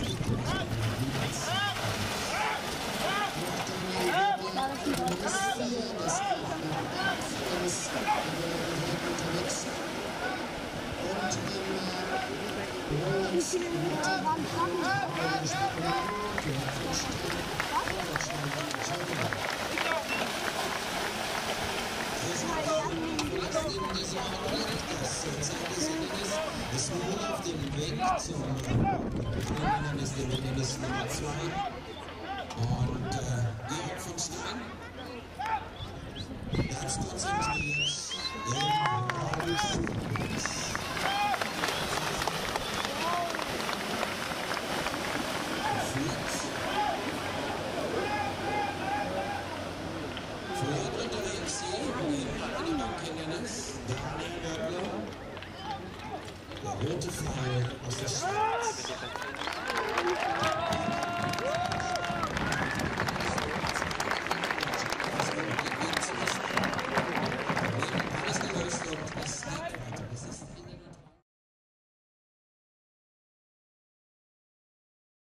Ist nun auf dem Weg zum Trainer des Gewinnes Nummer 2 und Georg von Stein. Ganz konzentriert. Führt unterwegs hier in der Kenntnis. Daniel Göttler. Der rote Pfeil aus der Stadt.